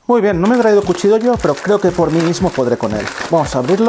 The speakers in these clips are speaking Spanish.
Muy bien, no me he traído cuchillo yo, pero creo que por mí mismo podré con él. Vamos a abrirlo.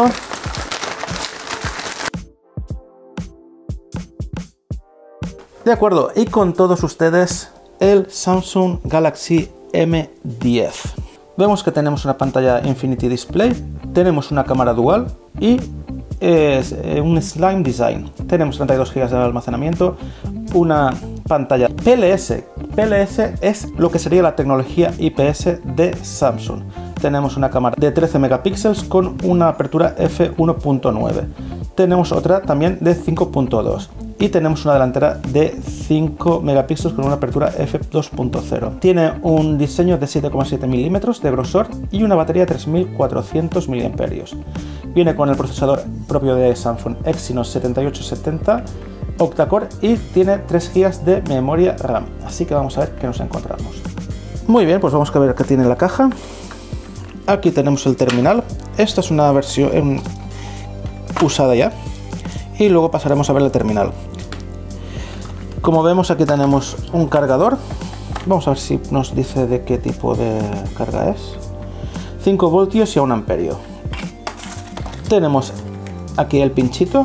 De acuerdo, y con todos ustedes el Samsung Galaxy M10. Vemos que tenemos una pantalla Infinity Display, tenemos una cámara dual y es un Slim Design. Tenemos 32 GB de almacenamiento, una pantalla PLS. PLS es lo que sería la tecnología IPS de Samsung. Tenemos una cámara de 13 megapíxeles con una apertura f1.9. Tenemos otra también de 5.2. Y tenemos una delantera de 5 megapíxeles con una apertura f2.0. Tiene un diseño de 7,7 milímetros de grosor y una batería de 3400 mAh. Viene con el procesador propio de Samsung Exynos 7870 octa-core y tiene 3 GB de memoria RAM. Así que vamos a ver qué nos encontramos. Muy bien, pues vamos a ver qué tiene la caja. Aquí tenemos el terminal. Esta es una versión usada ya. Y luego pasaremos a ver el terminal. Como vemos, aquí tenemos un cargador. Vamos a ver si nos dice de qué tipo de carga es. 5 voltios y a 1 amperio. Tenemos aquí el pinchito.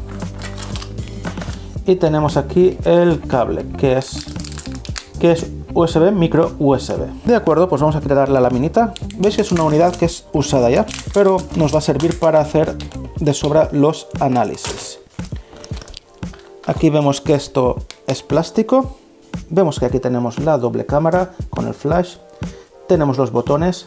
Y tenemos aquí el cable, que es USB, micro USB. De acuerdo, pues vamos a quitar la laminita. Veis que es una unidad que es usada ya, pero nos va a servir para hacer de sobra los análisis. Aquí vemos que esto es plástico. Vemos que aquí tenemos la doble cámara con el flash. Tenemos los botones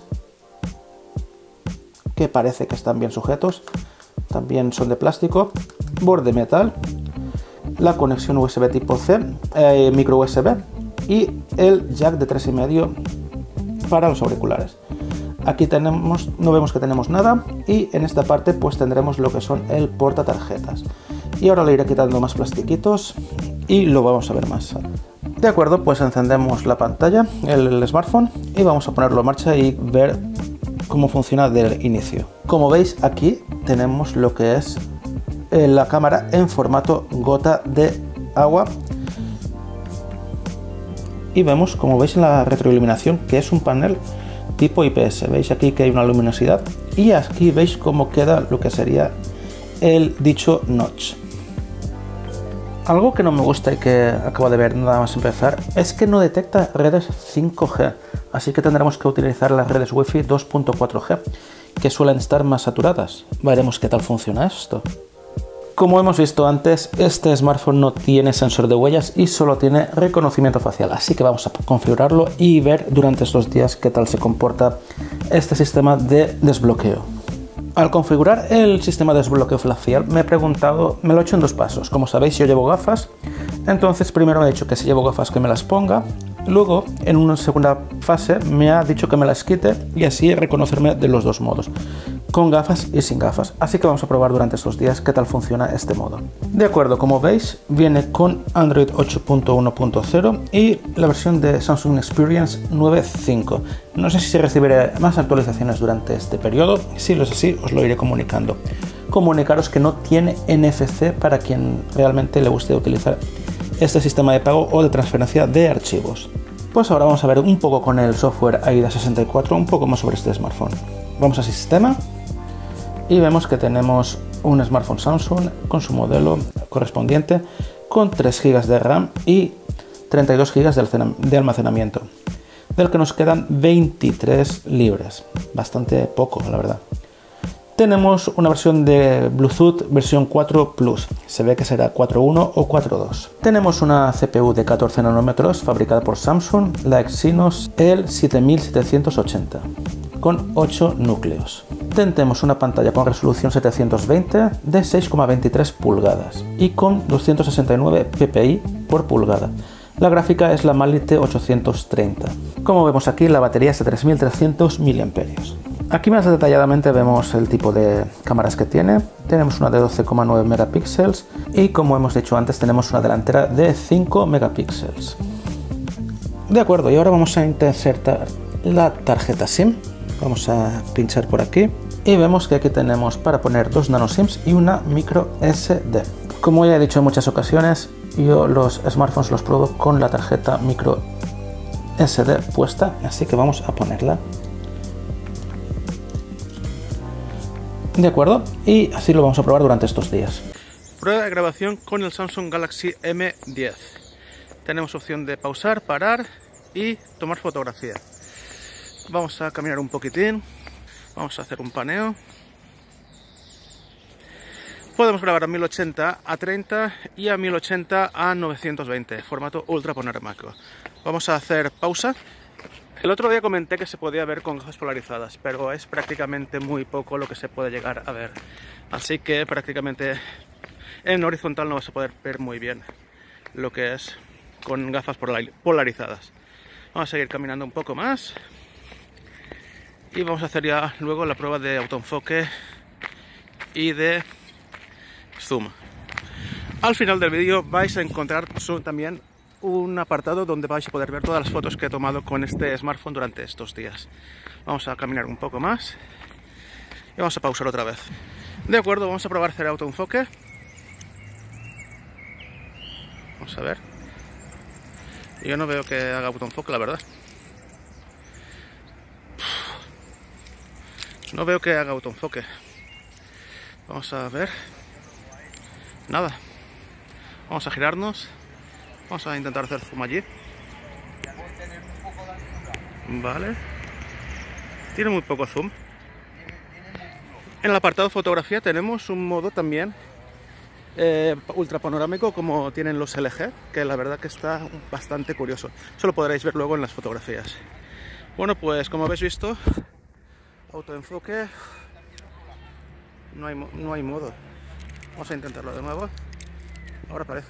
que parece que están bien sujetos. También son de plástico. Borde metal. La conexión USB tipo C, micro USB y el jack de 3,5 para los auriculares. Aquí no vemos que tenemos nada y en esta parte pues tendremos lo que son el portatarjetas. Y ahora le iré quitando más plastiquitos y lo vamos a ver más. De acuerdo, pues encendemos la pantalla, el smartphone, y vamos a ponerlo en marcha y ver cómo funciona del inicio. Como veis, aquí tenemos lo que es la cámara en formato gota de agua. Y vemos, como veis en la retroiluminación, que es un panel tipo IPS. Veis aquí que hay una luminosidad y aquí veis cómo queda lo que sería el dicho notch. Algo que no me gusta y que acabo de ver nada más empezar es que no detecta redes 5G, así que tendremos que utilizar las redes Wi-Fi 2.4G, que suelen estar más saturadas. Veremos qué tal funciona esto. Como hemos visto antes, este smartphone no tiene sensor de huellas y solo tiene reconocimiento facial, así que vamos a configurarlo y ver durante estos días qué tal se comporta este sistema de desbloqueo. Al configurar el sistema de desbloqueo facial me lo he hecho en 2 pasos. Como sabéis, yo llevo gafas, entonces primero me ha dicho que si llevo gafas que me las ponga, luego en una segunda fase me ha dicho que me las quite y así reconocerme de los 2 modos, con gafas y sin gafas. Así que vamos a probar durante estos días qué tal funciona este modo. De acuerdo, como veis, viene con Android 8.1.0 y la versión de Samsung Experience 9.5. No sé si se recibirá más actualizaciones durante este periodo. Si lo es así, os lo iré comunicando. Comunicaros que no tiene NFC para quien realmente le guste utilizar este sistema de pago o de transferencia de archivos. Pues ahora vamos a ver un poco con el software AIDA 64, un poco más sobre este smartphone. Vamos a sistema y vemos que tenemos un smartphone Samsung con su modelo correspondiente con 3 GB de RAM y 32 GB de almacenamiento, del que nos quedan 23 libres, bastante poco la verdad. Tenemos una versión de Bluetooth versión 4 Plus, se ve que será 4.1 o 4.2. Tenemos una CPU de 14 nanómetros fabricada por Samsung, la Exynos L7780, con 8 núcleos. Tenemos una pantalla con resolución 720 de 6,23 pulgadas y con 269 ppi por pulgada. La gráfica es la Mali-T 830. Como vemos aquí, la batería es de 3300 mAh. Aquí más detalladamente vemos el tipo de cámaras que tiene. Tenemos una de 12,9 megapíxeles y, como hemos dicho antes, tenemos una delantera de 5 megapíxeles. De acuerdo, y ahora vamos a insertar la tarjeta SIM. Vamos a pinchar por aquí y vemos que aquí tenemos para poner 2 nano SIMs y una micro SD. Como ya he dicho en muchas ocasiones, yo los smartphones los pruebo con la tarjeta micro SD puesta, así que vamos a ponerla. ¿De acuerdo? Y así lo vamos a probar durante estos días. Prueba de grabación con el Samsung Galaxy M10. Tenemos opción de pausar, parar y tomar fotografía. Vamos a caminar un poquitín. Vamos a hacer un paneo. Podemos grabar a 1080 a 30 y a 1080 a 920, formato ultra panorámico. Vamos a hacer pausa. El otro día comenté que se podía ver con gafas polarizadas, pero es prácticamente muy poco lo que se puede llegar a ver. Así que prácticamente en horizontal no vas a poder ver muy bien lo que es con gafas polarizadas. Vamos a seguir caminando un poco más y vamos a hacer ya luego la prueba de autoenfoque y de zoom. Al final del vídeo vais a encontrar también un apartado donde vais a poder ver todas las fotos que he tomado con este smartphone durante estos días. Vamos a caminar un poco más y vamos a pausar otra vez. De acuerdo, vamos a probar hacer autoenfoque. Vamos a ver. Yo no veo que haga autoenfoque, la verdad. No veo que haga autoenfoque. Vamos a ver. Nada. Vamos a girarnos. Vamos a intentar hacer zoom allí. Vale. Tiene muy poco zoom. En el apartado fotografía tenemos un modo también ultra panorámico como tienen los LG, que la verdad que está bastante curioso. Eso lo podréis ver luego en las fotografías. Bueno, pues como habéis visto, autoenfoque, no hay modo. Vamos a intentarlo de nuevo. Ahora parece.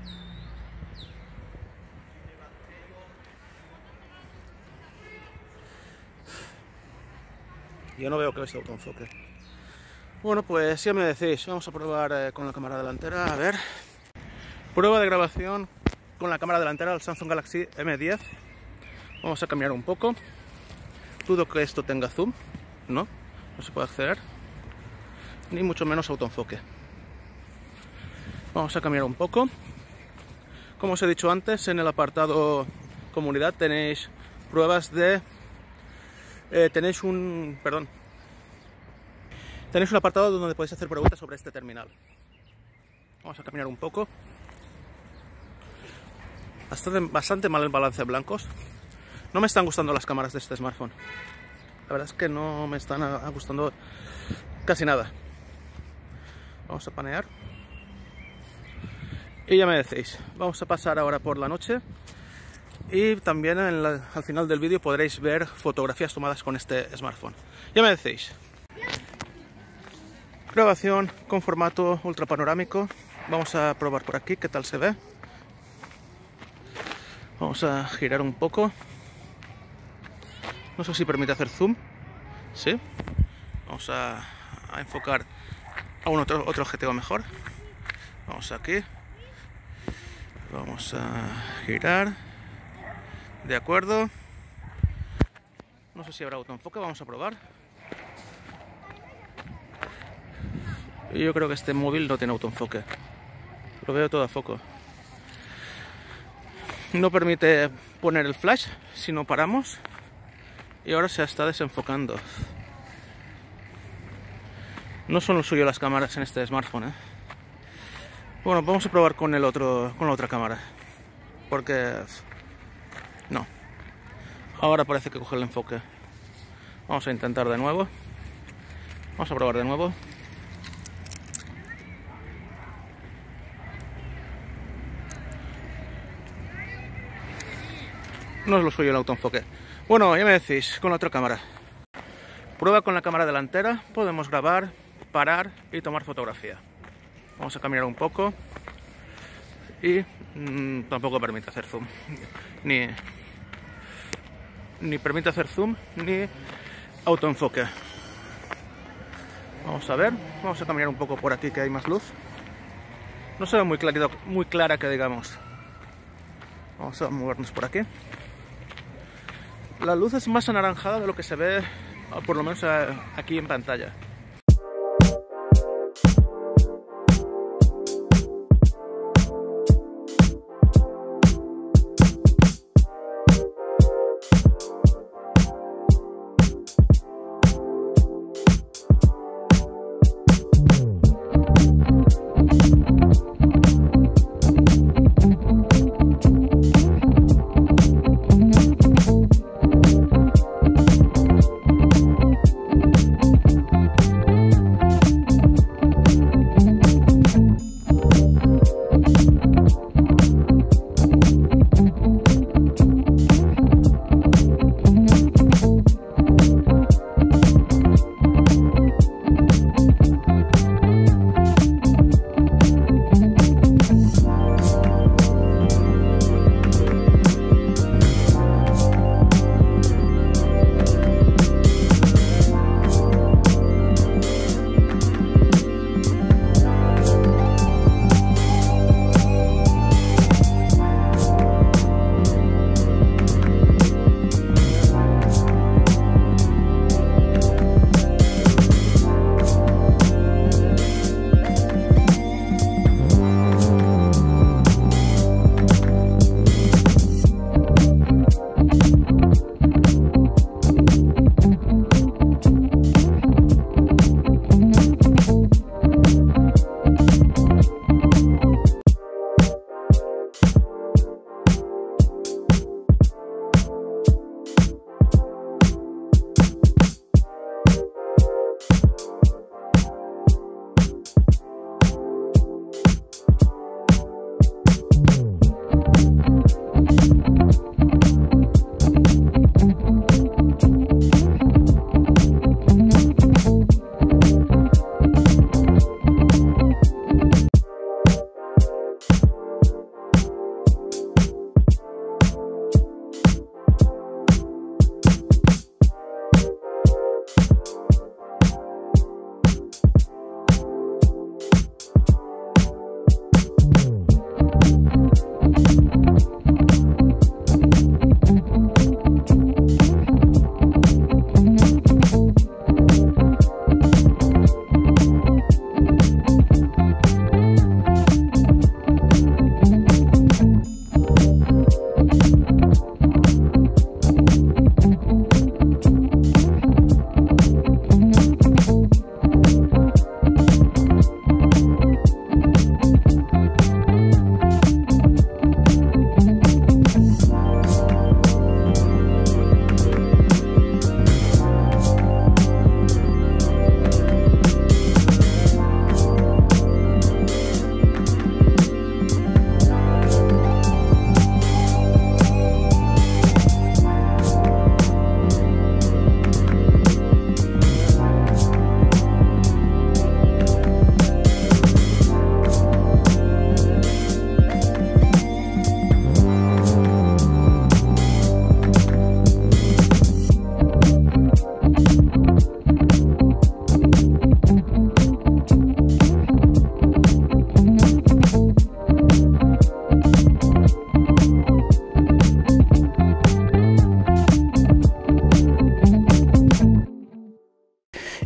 Yo no veo que este autoenfoque. Bueno, pues ya me decís, vamos a probar con la cámara delantera, a ver. Prueba de grabación con la cámara delantera del Samsung Galaxy M10. Vamos a cambiar un poco. Dudo que esto tenga zoom, no se puede acceder, ni mucho menos autoenfoque. Vamos a cambiar un poco. Como os he dicho antes, en el apartado comunidad tenéis pruebas de... tenéis un apartado donde podéis hacer preguntas sobre este terminal. Vamos a caminar un poco. Bastante mal el balance de blancos. No me están gustando las cámaras de este smartphone. La verdad es que no me están gustando casi nada. Vamos a panear. Y ya me decís, vamos a pasar ahora por la noche. Y también al final del vídeo podréis ver fotografías tomadas con este smartphone. Ya me decís. Grabación con formato ultra panorámico. Vamos a probar por aquí qué tal se ve. Vamos a girar un poco. No sé si permite hacer zoom. Sí. Vamos a enfocar a otro objetivo mejor. Vamos aquí. Vamos a girar. De acuerdo. No sé si habrá autoenfoque, vamos a probar. Yo creo que este móvil no tiene autoenfoque. Lo veo todo a foco. No permite poner el flash si no paramos. Y ahora se está desenfocando. No son lo suyo las cámaras en este smartphone, ¿eh? Bueno, vamos a probar con la otra cámara. Porque... no. Ahora parece que coge el enfoque. Vamos a intentar de nuevo. Vamos a probar de nuevo. No es lo suyo el autoenfoque. Bueno, ya me decís, con la otra cámara. Prueba con la cámara delantera. Podemos grabar, parar y tomar fotografía. Vamos a caminar un poco. Y tampoco permite hacer zoom. Ni permite hacer zoom, ni autoenfoque. Vamos a ver. Vamos a caminar un poco por aquí que hay más luz. No se ve muy clara que digamos. Vamos a movernos por aquí. La luz es más anaranjada de lo que se ve, por lo menos aquí en pantalla.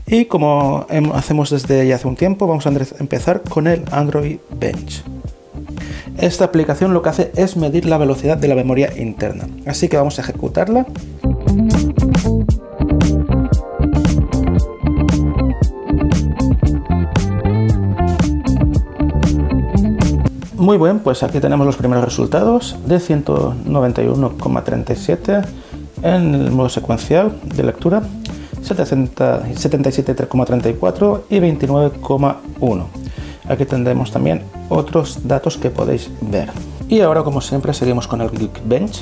Y como hacemos desde ya hace un tiempo, vamos a empezar con el Android Bench. Esta aplicación lo que hace es medir la velocidad de la memoria interna, así que vamos a ejecutarla. Muy bien, pues aquí tenemos los primeros resultados de 191,37 en el modo secuencial de lectura, 77,34 y 29,1. Aquí tendremos también otros datos que podéis ver. Y ahora, como siempre, seguimos con el Geekbench.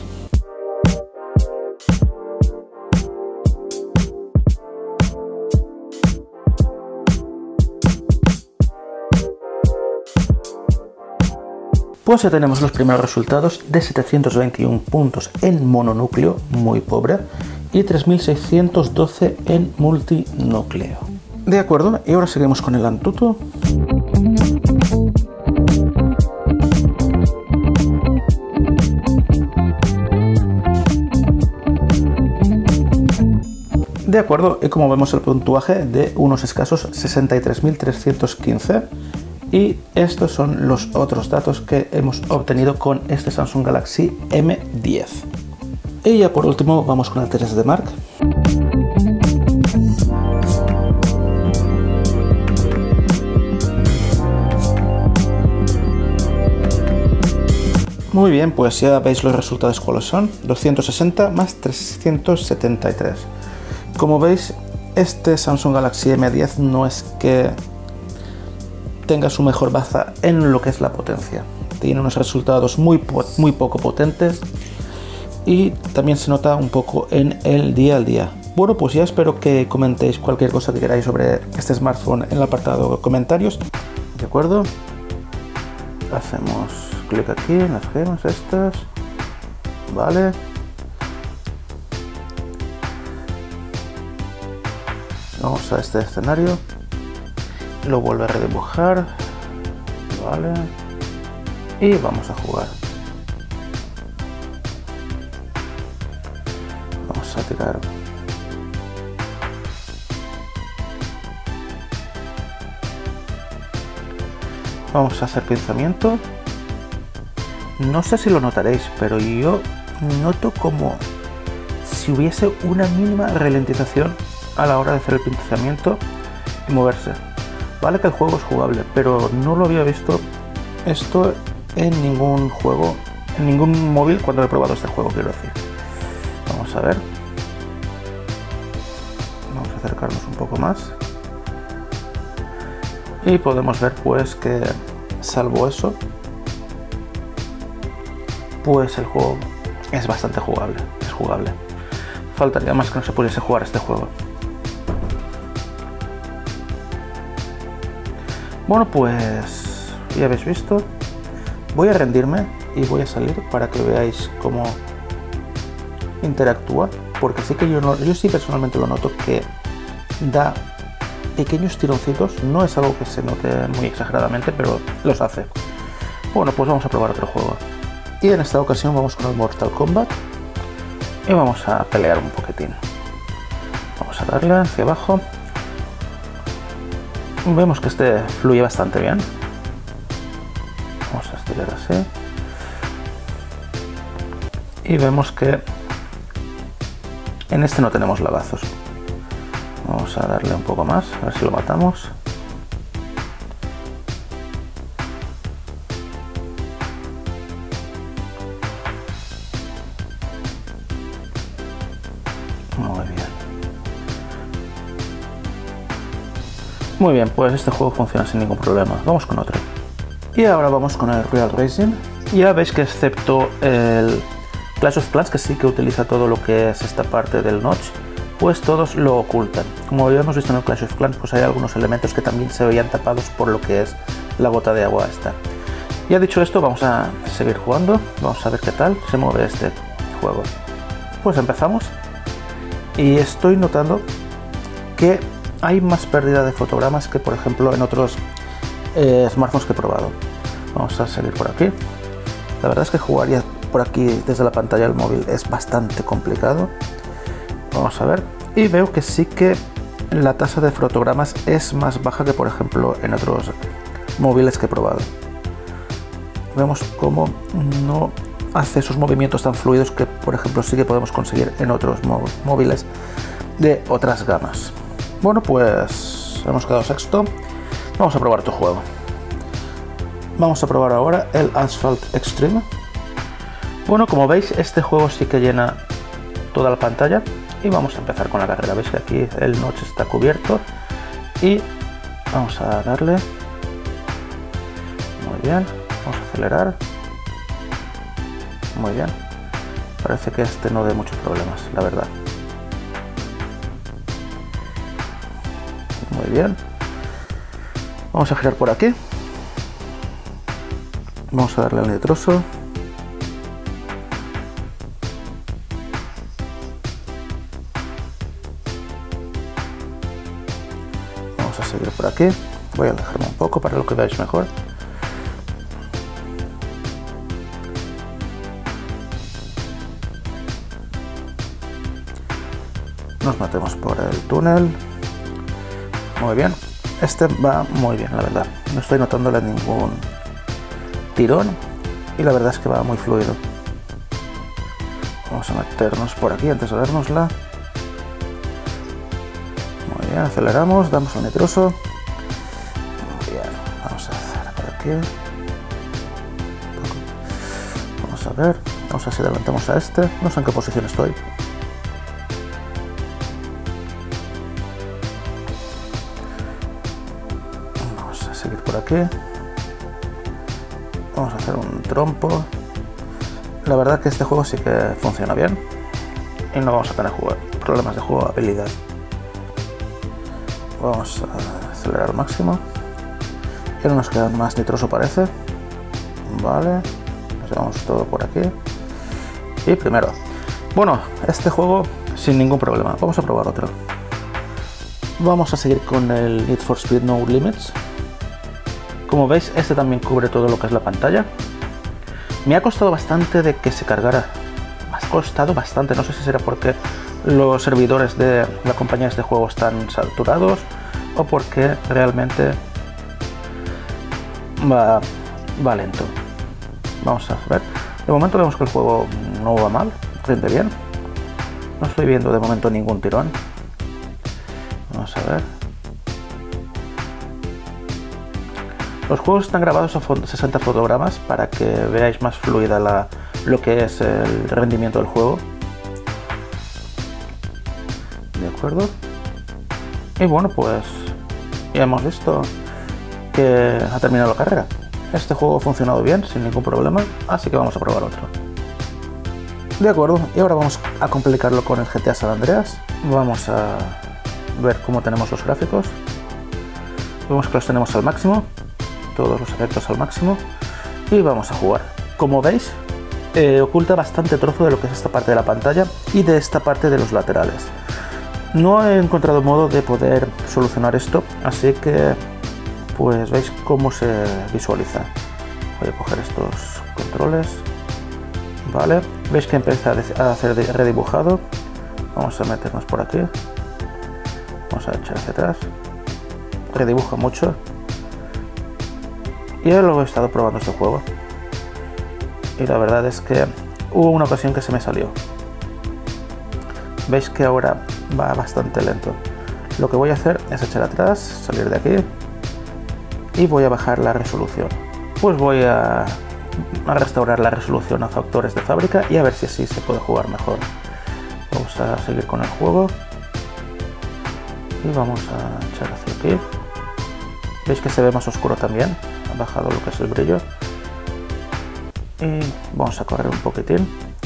Pues ya tenemos los primeros resultados de 721 puntos en mononúcleo, muy pobre, y 3612 en multinúcleo. De acuerdo, y ahora seguimos con el Antutu. De acuerdo, y como vemos el puntuaje de unos escasos 63.315. Y estos son los otros datos que hemos obtenido con este Samsung Galaxy M10. Y ya por último vamos con el 3D Mark. Muy bien, pues ya veis los resultados cuáles son. 260 más 373. Como veis, este Samsung Galaxy M10 no es que tenga su mejor baza en lo que es la potencia. Tiene unos resultados muy poco potentes y también se nota un poco en el día a día. Bueno, pues ya espero que comentéis cualquier cosa que queráis sobre este smartphone en el apartado de comentarios. ¿De acuerdo? Hacemos clic aquí en las gemas estas. Vale. Vamos a este escenario. Lo vuelve a redibujar, vale, y vamos a jugar. Vamos a tirar. Vamos a hacer pinzamiento. No sé si lo notaréis, pero yo noto como si hubiese una mínima ralentización a la hora de hacer el pinzamiento y moverse. Vale que el juego es jugable, pero no lo había visto esto en ningún juego, en ningún móvil cuando he probado este juego, quiero decir. Vamos a ver. Vamos a acercarnos un poco más. Y podemos ver pues que, salvo eso, pues el juego es bastante jugable, es jugable. Faltaría más que no se pudiese jugar este juego. Bueno, pues ya habéis visto, voy a rendirme y voy a salir para que veáis cómo interactúa, porque sí que yo sí personalmente lo noto que da pequeños tironcitos, no es algo que se note muy exageradamente, pero los hace. Bueno, pues vamos a probar otro juego. Y en esta ocasión vamos con el Mortal Kombat y vamos a pelear un poquitín. Vamos a darle hacia abajo. Vemos que este fluye bastante bien. Vamos a estirar así. Y vemos que en este no tenemos lagazos. Vamos a darle un poco más, a ver si lo matamos. Muy bien. Muy bien, pues este juego funciona sin ningún problema. Vamos con otro. Y ahora vamos con el Real Racing. Ya veis que excepto el Clash of Clans, que sí que utiliza todo lo que es esta parte del notch, pues todos lo ocultan. Como habíamos visto en el Clash of Clans, pues hay algunos elementos que también se veían tapados por lo que es la gota de agua esta. Ya dicho esto, vamos a seguir jugando. Vamos a ver qué tal se mueve este juego. Pues empezamos. Y estoy notando que hay más pérdida de fotogramas que por ejemplo en otros smartphones que he probado. Vamos a seguir por aquí. La verdad es que jugar ya por aquí desde la pantalla del móvil es bastante complicado. Vamos a ver. Y veo que sí que la tasa de fotogramas es más baja que por ejemplo en otros móviles que he probado. Vemos cómo no hace esos movimientos tan fluidos que por ejemplo sí que podemos conseguir en otros móviles de otras gamas. Bueno, pues hemos quedado sexto. Vamos a probar tu juego. Vamos a probar ahora el Asphalt Extreme. Bueno, como veis, este juego sí que llena toda la pantalla y vamos a empezar con la carrera. Veis que aquí el notch está cubierto y vamos a darle. Muy bien, vamos a acelerar. Muy bien, parece que este no dé muchos problemas, la verdad. Muy bien, vamos a girar por aquí. Vamos a darle al nitroso. Vamos a seguir por aquí. Voy a alejarme un poco para que veáis mejor. Nos metemos por el túnel. Muy bien. Este va muy bien, la verdad. No estoy notándole ningún tirón y la verdad es que va muy fluido. Vamos a meternos por aquí antes de dárnosla. Muy bien, aceleramos, damos al nitroso. Muy bien, vamos a hacer por aquí. Vamos a ver, vamos a ver si adelantamos a este. No sé en qué posición estoy. Vamos a seguir por aquí. Vamos a hacer un trompo. La verdad que este juego sí que funciona bien y no vamos a tener problemas de jugabilidad. Vamos a acelerar al máximo. Ya no nos queda más nitroso, parece. Vale, nos llevamos todo por aquí. Y primero. Bueno, este juego sin ningún problema. Vamos a probar otro. Vamos a seguir con el Need for Speed No Limits. Como veis, este también cubre todo lo que es la pantalla. Me ha costado bastante de que se cargara. Me ha costado bastante. No sé si será porque los servidores de la compañía de este juego están saturados o porque realmente va lento. Vamos a ver. De momento vemos que el juego no va mal, rinde bien. No estoy viendo de momento ningún tirón. Vamos a ver. Los juegos están grabados a 60 fotogramas para que veáis más fluida lo que es el rendimiento del juego. De acuerdo. Y bueno, pues ya hemos visto que ha terminado la carrera. Este juego ha funcionado bien, sin ningún problema, así que vamos a probar otro. De acuerdo, y ahora vamos a complicarlo con el GTA San Andreas. Vamos a ver cómo tenemos los gráficos. Vemos que los tenemos al máximo. Todos los efectos al máximo y vamos a jugar. Como veis, oculta bastante trozo de lo que es esta parte de la pantalla y de esta parte de los laterales. No he encontrado modo de poder solucionar esto, así que pues veis cómo se visualiza. Voy a coger estos controles. Vale, veis que empieza a hacer redibujado. Vamos a meternos por aquí. Vamos a echar hacia atrás. Redibuja mucho. Y yo lo he estado probando este juego y la verdad es que hubo una ocasión que se me salió. Veis que ahora va bastante lento. Lo que voy a hacer es echar atrás, salir de aquí y voy a bajar la resolución. Pues voy a restaurar la resolución a factores de fábrica y a ver si así se puede jugar mejor. Vamos a seguir con el juego y vamos a echar hacia aquí. Veis que se ve más oscuro también. Ha bajado lo que es el brillo y vamos a correr un poquitín.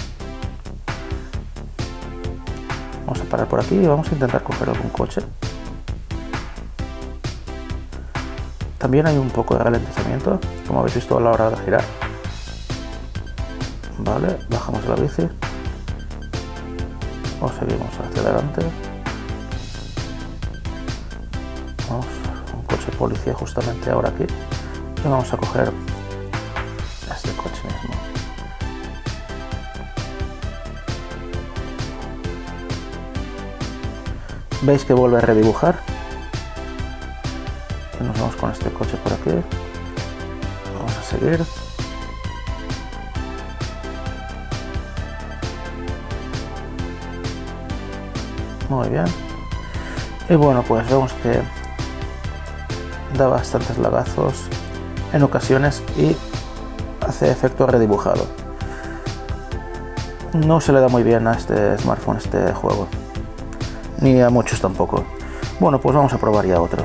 Vamos a parar por aquí y vamos a intentar coger algún coche. También hay un poco de ralentizamiento, como habéis visto a la hora de girar. Vale, bajamos la bici o seguimos hacia adelante. Vamos, un coche de policía justamente ahora aquí. Y vamos a coger este coche mismo. veis que vuelve a redibujar. Y nos vamos con este coche por aquí. Vamos a seguir. Muy bien. Y bueno, pues vemos que da bastantes lagazos en ocasiones y hace efecto redibujado. No se le da muy bien a este smartphone este juego, ni a muchos tampoco. Bueno, pues vamos a probar ya otro.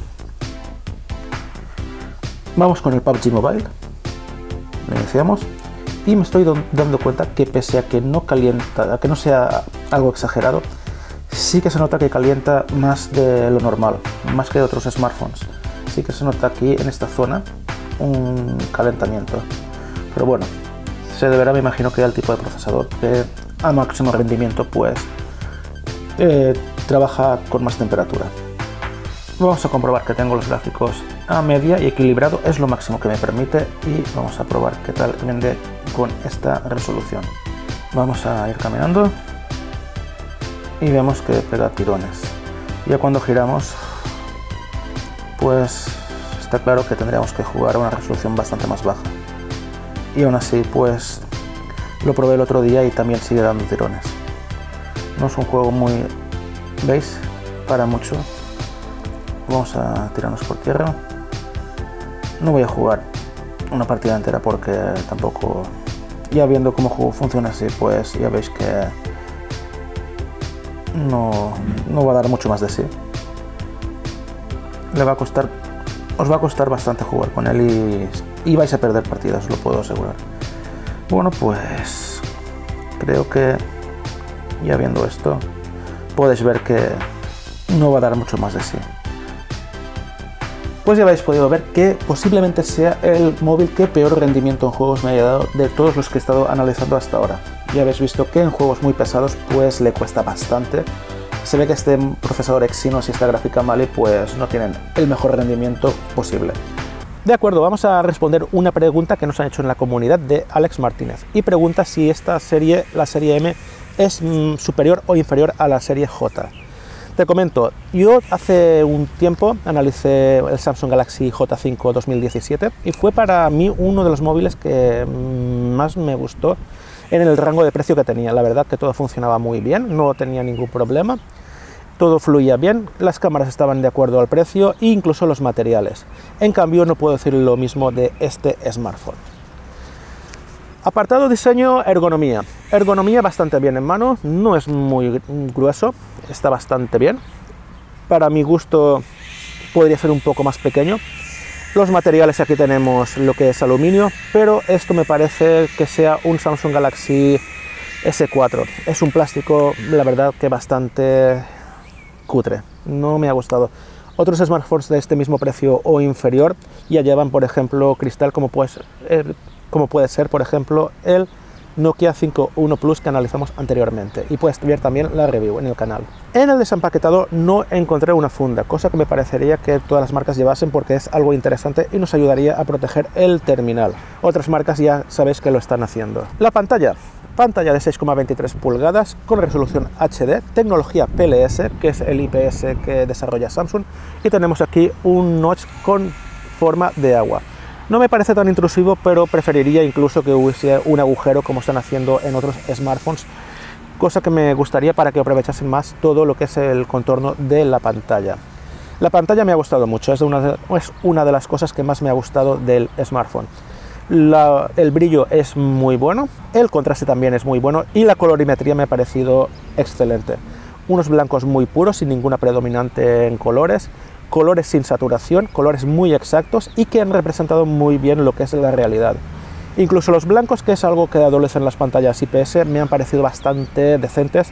Vamos con el PUBG Mobile. Lo iniciamos y me estoy dando cuenta que pese a que no calienta, a que no sea algo exagerado, sí que se nota que calienta más de lo normal, más que otros smartphones. Sí que se nota aquí en esta zona un calentamiento, pero bueno, se deberá, me imagino, que al tipo de procesador que a máximo rendimiento pues trabaja con más temperatura. Vamos a comprobar que tengo los gráficos a media y equilibrado, es lo máximo que me permite, y vamos a probar qué tal rinde con esta resolución. Vamos a ir caminando y vemos que pega tirones. Ya cuando giramos, pues está claro que tendríamos que jugar a una resolución bastante más baja. Y aún así, pues lo probé el otro día y también sigue dando tirones. No es un juego muy, ¿veis? Para mucho. Vamos a tirarnos por tierra. No voy a jugar una partida entera porque tampoco, ya viendo cómo el juego funciona así, pues ya veis que no va a dar mucho más de sí. Le va a costar, os va a costar bastante jugar con él y vais a perder partidas, os lo puedo asegurar. Bueno, pues creo que ya viendo esto podéis ver que no va a dar mucho más de sí. Pues ya habéis podido ver que posiblemente sea el móvil que peor rendimiento en juegos me haya dado de todos los que he estado analizando hasta ahora. Ya habéis visto que en juegos muy pesados pues le cuesta bastante. Se ve que este procesador Exynos y esta gráfica Mali pues no tienen el mejor rendimiento posible. De acuerdo, vamos a responder una pregunta que nos han hecho en la comunidad de Alex Martínez, y pregunta si esta serie, la serie M, es superior o inferior a la serie J. Te comento, yo hace un tiempo analicé el Samsung Galaxy J5 2017 y fue para mí uno de los móviles que más me gustó en el rango de precio que tenía. La verdad que todo funcionaba muy bien, no tenía ningún problema, todo fluía bien, las cámaras estaban de acuerdo al precio e incluso los materiales. En cambio, no puedo decir lo mismo de este smartphone. Apartado diseño, ergonomía. Ergonomía bastante bien en mano, no es muy grueso, está bastante bien. Para mi gusto podría ser un poco más pequeño. Los materiales, aquí tenemos lo que es aluminio, pero esto me parece que sea un Samsung Galaxy S4. Es un plástico, la verdad, que bastante cutre, no me ha gustado. Otros smartphones de este mismo precio o inferior ya llevan, por ejemplo, cristal, como puede ser, por ejemplo, el Nokia 5.1 Plus que analizamos anteriormente, y puedes ver también la review en el canal. En el desempaquetado no encontré una funda, cosa que me parecería que todas las marcas llevasen porque es algo interesante y nos ayudaría a proteger el terminal. Otras marcas ya sabéis que lo están haciendo. La pantalla de 6,23 pulgadas con resolución HD, tecnología PLS, que es el IPS que desarrolla Samsung, y tenemos aquí un notch con forma de agua. No me parece tan intrusivo, pero preferiría incluso que hubiese un agujero como están haciendo en otros smartphones, cosa que me gustaría para que aprovechasen más todo lo que es el contorno de la pantalla. La pantalla me ha gustado mucho, es una de las cosas que más me ha gustado del smartphone. El brillo es muy bueno, el contraste también es muy bueno y la colorimetría me ha parecido excelente. Unos blancos muy puros, sin ninguna predominante en colores, colores sin saturación, colores muy exactos y que han representado muy bien lo que es la realidad. Incluso los blancos, que es algo que adolece en las pantallas IPS, me han parecido bastante decentes,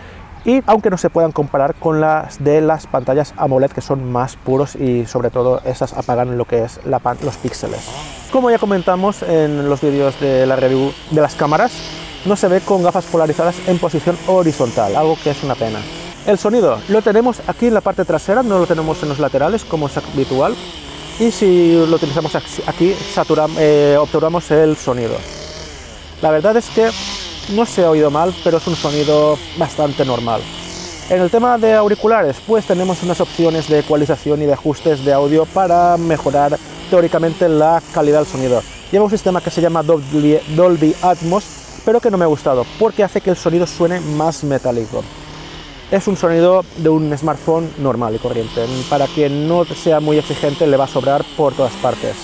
y aunque no se puedan comparar con las de las pantallas AMOLED, que son más puros y sobre todo esas apagan lo que es los píxeles. Como ya comentamos en los vídeos de la review de las cámaras, no se ve con gafas polarizadas en posición horizontal, algo que es una pena. El sonido lo tenemos aquí en la parte trasera, no lo tenemos en los laterales como es habitual, y si lo utilizamos aquí obturamos el sonido. La verdad es que no se ha oído mal, pero es un sonido bastante normal. En el tema de auriculares, pues tenemos unas opciones de ecualización y de ajustes de audio para mejorar teóricamente la calidad del sonido. Lleva un sistema que se llama Dolby Atmos, pero que no me ha gustado porque hace que el sonido suene más metálico. Es un sonido de un smartphone normal y corriente. Para quien no sea muy exigente le va a sobrar por todas partes.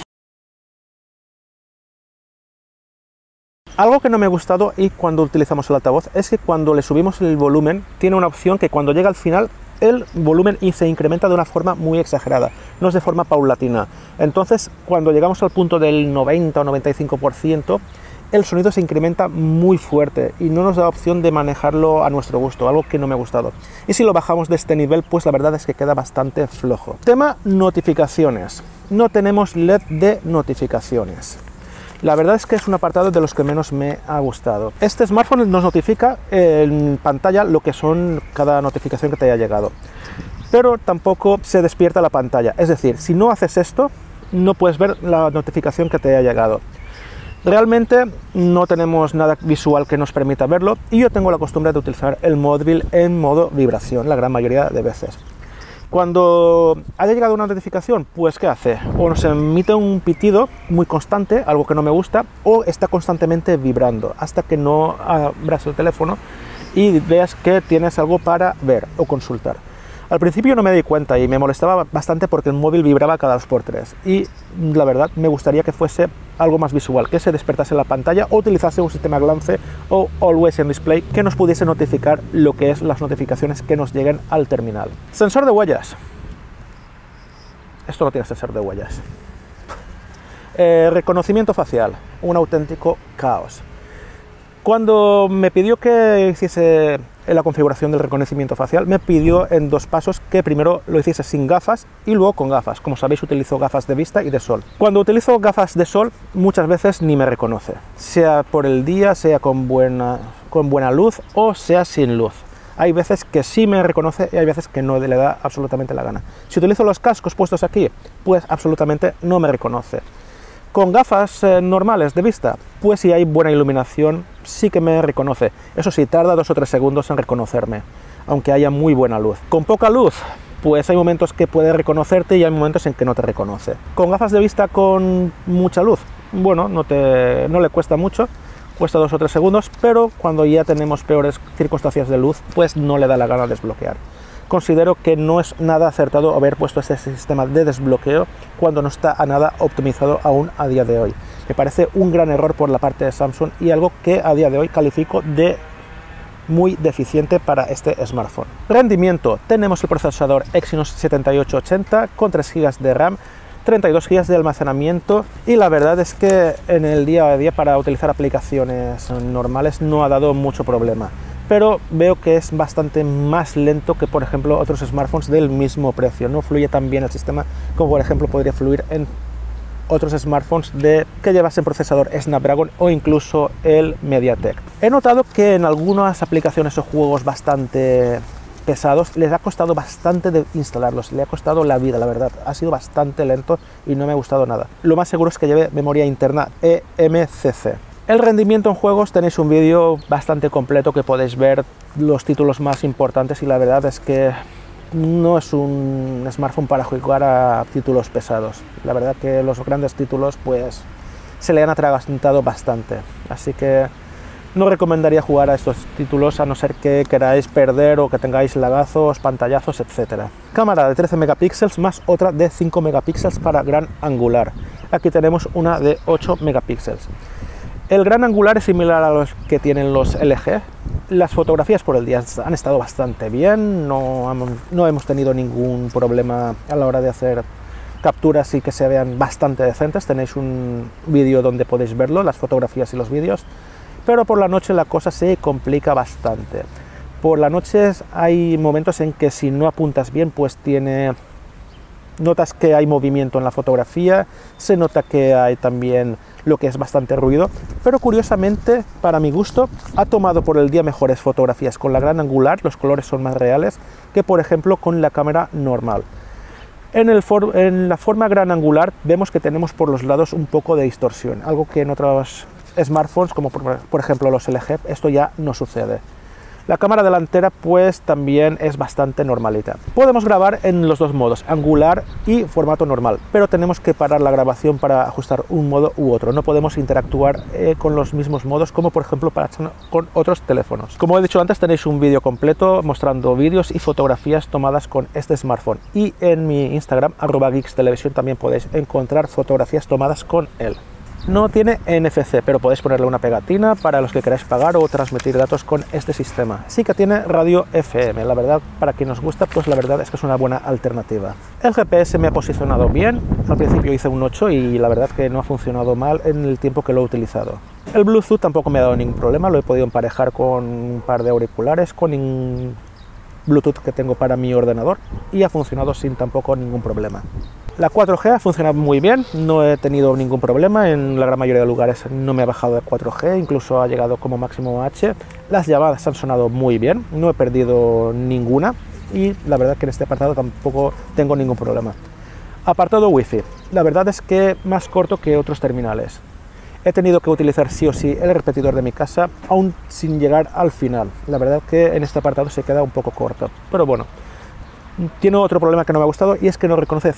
Algo que no me ha gustado y cuando utilizamos el altavoz es que cuando le subimos el volumen tiene una opción que cuando llega al final el volumen se incrementa de una forma muy exagerada, no es de forma paulatina. Entonces cuando llegamos al punto del 90 o 95% el sonido se incrementa muy fuerte y no nos da opción de manejarlo a nuestro gusto, algo que no me ha gustado. Y si lo bajamos de este nivel, pues la verdad es que queda bastante flojo. Tema notificaciones. No tenemos LED de notificaciones. La verdad es que es un apartado de los que menos me ha gustado. Este smartphone nos notifica en pantalla lo que son cada notificación que te haya llegado, pero tampoco se despierta la pantalla. Es decir, si no haces esto, no puedes ver la notificación que te haya llegado. Realmente no tenemos nada visual que nos permita verlo y yo tengo la costumbre de utilizar el móvil en modo vibración la gran mayoría de veces. Cuando haya llegado una notificación, pues ¿qué hace? O nos emite un pitido muy constante, algo que no me gusta, o está constantemente vibrando hasta que no abras el teléfono y veas que tienes algo para ver o consultar. Al principio no me di cuenta y me molestaba bastante porque el móvil vibraba cada 2 por 3 y la verdad me gustaría que fuese algo más visual, que se despertase la pantalla o utilizase un sistema glance o Always on Display que nos pudiese notificar lo que es las notificaciones que nos lleguen al terminal. Sensor de huellas. Esto no tiene sensor de huellas. Reconocimiento facial, un auténtico caos. Cuando me pidió que hiciese la configuración del reconocimiento facial, me pidió en 2 pasos que primero lo hiciese sin gafas y luego con gafas. Como sabéis, utilizo gafas de vista y de sol. Cuando utilizo gafas de sol, muchas veces ni me reconoce, sea por el día, sea con buena luz o sea sin luz. Hay veces que sí me reconoce y hay veces que no le da absolutamente la gana. Si utilizo los cascos puestos aquí, pues absolutamente no me reconoce. Con gafas normales de vista, pues si hay buena iluminación, sí que me reconoce. Eso sí, tarda 2 o 3 segundos en reconocerme, aunque haya muy buena luz. Con poca luz, pues hay momentos que puede reconocerte y hay momentos en que no te reconoce. Con gafas de vista con mucha luz, bueno, no le cuesta mucho, cuesta 2 o 3 segundos, pero cuando ya tenemos peores circunstancias de luz, pues no le da la gana de desbloquear. Considero que no es nada acertado haber puesto este sistema de desbloqueo cuando no está a nada optimizado aún a día de hoy. Me parece un gran error por la parte de Samsung y algo que a día de hoy califico de muy deficiente para este smartphone. Rendimiento. Tenemos el procesador Exynos 7880 con 3 GB de RAM, 32 GB de almacenamiento y la verdad es que en el día a día para utilizar aplicaciones normales no ha dado mucho problema. Pero veo que es bastante más lento que, por ejemplo, otros smartphones del mismo precio. No fluye tan bien el sistema como, por ejemplo, podría fluir en otros smartphones que llevasen procesador Snapdragon o incluso el MediaTek. He notado que en algunas aplicaciones o juegos bastante pesados les ha costado bastante de instalarlos, le ha costado la vida, la verdad. Ha sido bastante lento y no me ha gustado nada. Lo más seguro es que lleve memoria interna eMCC. El rendimiento en juegos, tenéis un vídeo bastante completo que podéis ver los títulos más importantes y la verdad es que no es un smartphone para jugar a títulos pesados. La verdad que los grandes títulos pues se le han atragantado bastante, así que no recomendaría jugar a estos títulos a no ser que queráis perder o que tengáis lagazos, pantallazos, etc. Cámara de 13 megapíxeles más otra de 5 megapíxeles para gran angular. Aquí tenemos una de 8 megapíxeles. El gran angular es similar a los que tienen los LG. Las fotografías por el día han estado bastante bien, no hemos tenido ningún problema a la hora de hacer capturas y que se vean bastante decentes. Tenéis un vídeo donde podéis verlo, las fotografías y los vídeos, pero por la noche la cosa se complica bastante. Por la noche hay momentos en que si no apuntas bien, pues notas que hay movimiento en la fotografía, se nota que hay también lo que es bastante ruido, pero curiosamente, para mi gusto, ha tomado por el día mejores fotografías con la gran angular, los colores son más reales, que por ejemplo con la cámara normal. En la forma gran angular vemos que tenemos por los lados un poco de distorsión, algo que en otros smartphones, como por ejemplo los LG, esto ya no sucede. La cámara delantera pues también es bastante normalita. Podemos grabar en los dos modos, angular y formato normal, pero tenemos que parar la grabación para ajustar un modo u otro. No podemos interactuar con los mismos modos como por ejemplo con otros teléfonos. Como he dicho antes, tenéis un vídeo completo mostrando vídeos y fotografías tomadas con este smartphone, y en mi Instagram @geekstelevisión también podéis encontrar fotografías tomadas con él. No tiene NFC, pero podéis ponerle una pegatina para los que queráis pagar o transmitir datos con este sistema. Sí que tiene radio FM, la verdad, para quien nos gusta, pues la verdad es que es una buena alternativa. El GPS me ha posicionado bien, al principio hice un 8 y la verdad que no ha funcionado mal en el tiempo que lo he utilizado. El Bluetooth tampoco me ha dado ningún problema, lo he podido emparejar con un par de auriculares, con un Bluetooth que tengo para mi ordenador, y ha funcionado sin tampoco ningún problema. La 4G ha funcionado muy bien, no he tenido ningún problema, en la gran mayoría de lugares no me ha bajado de 4G, incluso ha llegado como máximo a H. Las llamadas han sonado muy bien, no he perdido ninguna y la verdad que en este apartado tampoco tengo ningún problema. Apartado Wi-Fi, la verdad es que más corto que otros terminales. He tenido que utilizar sí o sí el repetidor de mi casa, aún sin llegar al final. La verdad que en este apartado se queda un poco corto, pero bueno. Tiene otro problema que no me ha gustado y es que no reconoce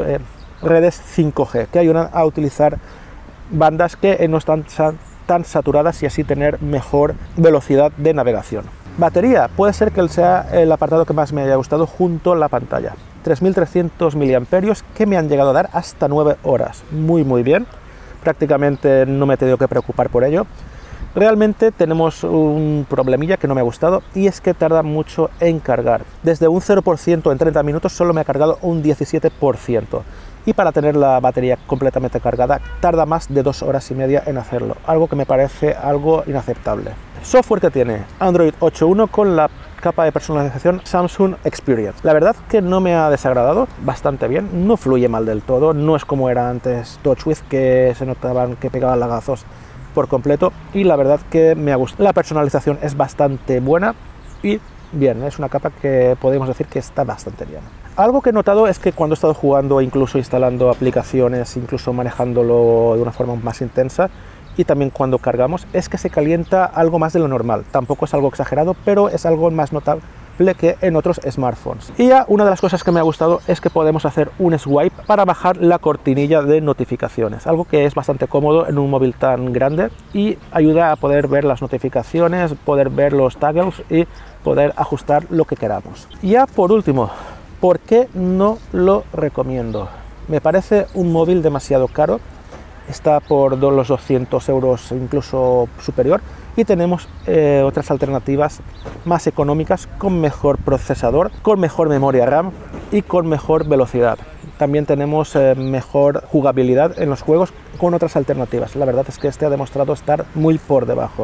redes 5G, que ayudan a utilizar bandas que no están tan saturadas y así tener mejor velocidad de navegación. Batería, puede ser que sea el apartado que más me haya gustado junto a la pantalla. 3300 mAh que me han llegado a dar hasta 9 horas. Muy bien, prácticamente no me he tenido que preocupar por ello. Realmente tenemos un problemilla que no me ha gustado y es que tarda mucho en cargar. Desde un 0% en 30 minutos solo me ha cargado un 17%. Y para tener la batería completamente cargada tarda más de 2 horas y media en hacerlo, algo que me parece algo inaceptable. Software que tiene Android 8.1 con la capa de personalización Samsung Experience. La verdad que no me ha desagradado, bastante bien, no fluye mal del todo, no es como era antes TouchWiz, que se notaban que pegaban lagazos por completo, y la verdad que me ha gustado. La personalización es bastante buena y bien, es una capa que podemos decir que está bastante bien. Algo que he notado es que cuando he estado jugando, incluso instalando aplicaciones, incluso manejándolo de una forma más intensa, y también cuando cargamos, es que se calienta algo más de lo normal. Tampoco es algo exagerado, pero es algo más notable que en otros smartphones. Y ya una de las cosas que me ha gustado es que podemos hacer un swipe para bajar la cortinilla de notificaciones, algo que es bastante cómodo en un móvil tan grande y ayuda a poder ver las notificaciones, poder ver los toggles y poder ajustar lo que queramos. Y ya por último, ¿por qué no lo recomiendo? Me parece un móvil demasiado caro, está por los 200 euros, incluso superior, y tenemos otras alternativas más económicas con mejor procesador, con mejor memoria RAM y con mejor velocidad. También tenemos mejor jugabilidad en los juegos con otras alternativas. La verdad es que este ha demostrado estar muy por debajo.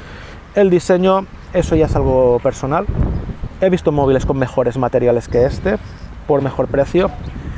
El diseño, eso ya es algo personal. He visto móviles con mejores materiales que este, por mejor precio,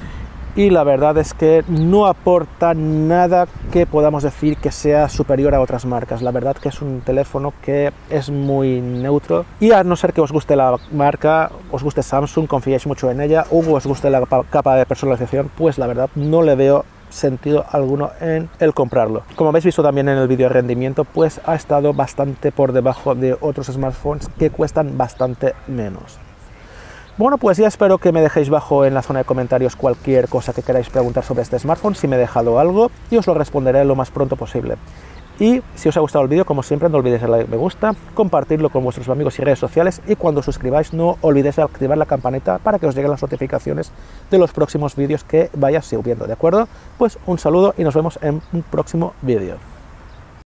y la verdad es que no aporta nada que podamos decir que sea superior a otras marcas. La verdad que es un teléfono que es muy neutro, y a no ser que os guste la marca, os guste Samsung, confiéis mucho en ella, o os guste la capa de personalización, pues la verdad no le veo sentido alguno en el comprarlo. Como habéis visto también en el vídeo de rendimiento, pues ha estado bastante por debajo de otros smartphones que cuestan bastante menos. Bueno, pues ya espero que me dejéis bajo en la zona de comentarios cualquier cosa que queráis preguntar sobre este smartphone, si me he dejado algo, y os lo responderé lo más pronto posible. Y si os ha gustado el vídeo, como siempre, no olvidéis darle me gusta, compartirlo con vuestros amigos y redes sociales, y cuando os suscribáis no olvidéis activar la campanita para que os lleguen las notificaciones de los próximos vídeos que vaya subiendo, ¿de acuerdo? Pues un saludo y nos vemos en un próximo vídeo.